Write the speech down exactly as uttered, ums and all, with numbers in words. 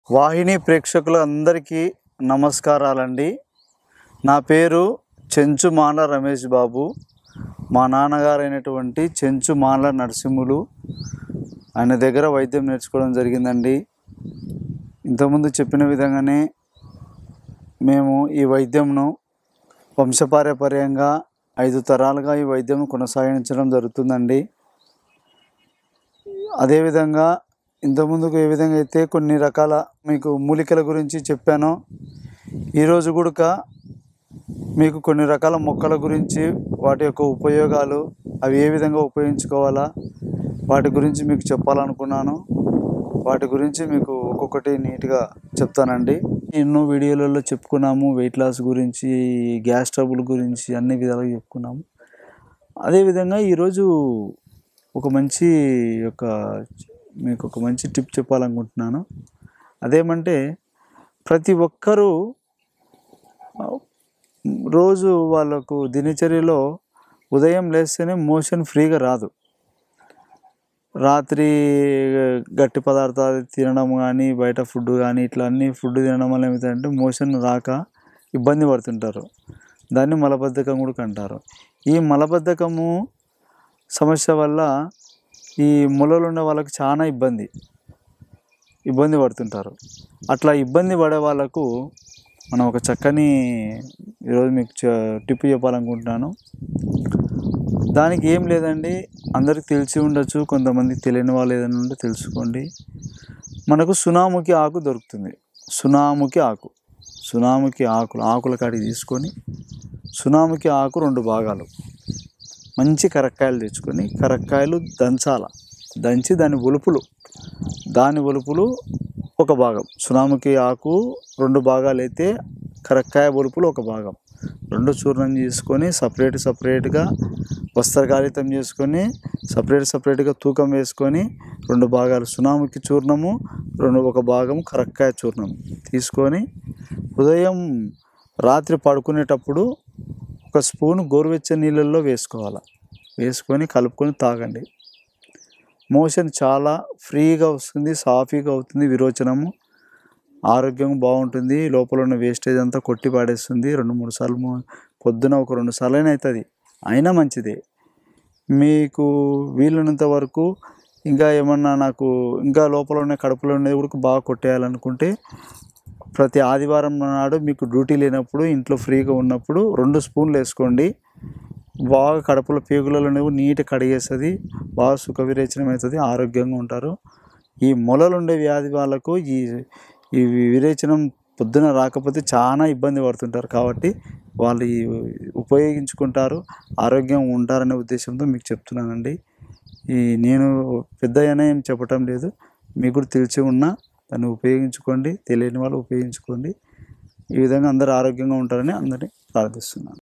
వాహిని ప్రేక్షకులందరికీ నమస్కారాలండి. నా పేరు చెంచుమాల రమేష్ బాబు. మా నాన్నగారైనటువంటి చెంచుమాల నరసింహులు ఆయన దగ్గర వైద్యం నేర్చుకోవడం జరిగిందండి. ఇంతకుముందు చెప్పిన విధంగానే మేము ఈ వైద్యంను వంశపారంపర్యంగా ఐదు తరాలుగా ఈ వైద్యం కొనసాగించడం జరుగుతుందండి. అదేవిధంగా ఇంతకుముందుకు ఏ విధంగా అయితే కొన్ని రకాల మీకు మూలికల గురించి చెప్పానో, ఈరోజు కూడా మీకు కొన్ని రకాల మొక్కల గురించి, వాటి యొక్క ఉపయోగాలు, అవి ఏ విధంగా ఉపయోగించుకోవాలా వాటి గురించి మీకు చెప్పాలనుకున్నాను. వాటి గురించి మీకు ఒక్కొక్కటి నీట్గా చెప్తానండి. ఎన్నో వీడియోలలో చెప్పుకున్నాము, వెయిట్ లాస్ గురించి, గ్యాస్ ట్రబుల్ గురించి అన్ని విధాలుగా చెప్పుకున్నాము. అదేవిధంగా ఈరోజు ఒక మంచి యొక్క మీకు ఒక మంచి టిప్ చెప్పాలనుకుంటున్నాను. అదేమంటే, ప్రతి ఒక్కరూ రోజు వాళ్ళకు దినచర్యలో ఉదయం లేస్తేనే మోషన్ ఫ్రీగా రాదు. రాత్రి గట్టి పదార్థాలు తినడం కానీ, బయట ఫుడ్ కానీ, ఇట్లా అన్ని ఫుడ్ తినడం వల్ల ఏమవుతుందంటే మోషన్ రాక ఇబ్బంది పడుతుంటారు. దాన్ని మలబద్ధకం కూడా అంటారు. ఈ మలబద్ధకము సమస్య వల్ల ఈ మొలలు ఉన్న వాళ్ళకి చాలా ఇబ్బంది ఇబ్బంది పడుతుంటారు. అట్లా ఇబ్బంది పడే వాళ్ళకు మనం ఒక చక్కని ఈరోజు మీకు టిప్ చెప్పాలనుకుంటున్నాను. దానికి ఏం లేదండి, అందరికి తెలిసి ఉండొచ్చు, కొంతమందికి తెలియని వాళ్ళు ఏదైనా ఉంటే తెలుసుకోండి. మనకు సునాముఖి ఆకు దొరుకుతుంది. సునాముఖి ఆకు సునాముఖి ఆకులు ఆకుల కాడికి తీసుకొని, సునాముఖి ఆకు రెండు భాగాలు మంచి కరక్కాయలు తెచ్చుకొని, కరక్కాయలు దంచాల దంచి దాని ఒలుపులు దాని ఒలుపులు ఒక భాగం. సునాముఖి ఆకు రెండు భాగాలు అయితే కరక్కాయ ఒలుపులు ఒక భాగం. రెండు చూర్ణం చేసుకొని సపరేట్ సపరేట్గా వస్త్రకాళితం చేసుకొని, సపరేట్ సపరేట్గా తూకం వేసుకొని, రెండు భాగాలు సునాముఖి చూర్ణము, రెండు ఒక భాగం కరక్కాయ చూర్ణం తీసుకొని, ఉదయం రాత్రి పడుకునేటప్పుడు ఒక స్పూన్ గోరువెచ్చని నీళ్ళల్లో వేసుకోవాలి. వేసుకొని కలుపుకొని తాగండి. మోషన్ చాలా ఫ్రీగా వస్తుంది, సాఫీగా అవుతుంది. విరోచనము, ఆరోగ్యం బాగుంటుంది. లోపల ఉన్న వేస్టేజ్ అంతా కొట్టి పాడేస్తుంది. రెండు మూడు సార్లు పొద్దున ఒక రెండు సార్లు అయినా అవుతుంది, అయినా మంచిదే. మీకు వీలున్నంత వరకు ఇంకా ఏమన్నా నాకు ఇంకా లోపల ఉన్న కడుపులో ఉన్నది కూడా బాగా కొట్టేయాలనుకుంటే, ప్రతి ఆదివారం నాడు మీకు డ్యూటీ లేనప్పుడు ఇంట్లో ఫ్రీగా ఉన్నప్పుడు రెండు స్పూన్లు వేసుకోండి. బాగా కడుపులో పేగులలో నీట్గా కడిగేస్తుంది, బాగా సుఖ విరేచనం అవుతుంది, ఆరోగ్యంగా ఉంటారు. ఈ మొలలు ఉండే వ్యాధి వాళ్ళకు ఈ ఈ విరేచనం పొద్దున రాకపోతే చాలా ఇబ్బంది పడుతుంటారు. కాబట్టి వాళ్ళు ఈ ఉపయోగించుకుంటారు, ఆరోగ్యంగా ఉంటారనే ఉద్దేశంతో మీకు చెప్తున్నానండి. ఈ నేను పెద్ద ఏం చెప్పటం లేదు, మీకు కూడా తెలిసి ఉన్నా దాన్ని ఉపయోగించుకోండి, తెలియని వాళ్ళు ఉపయోగించుకోండి. ఈ విధంగా అందరూ ఆరోగ్యంగా ఉంటారని అందరినీ ప్రార్థిస్తున్నాను.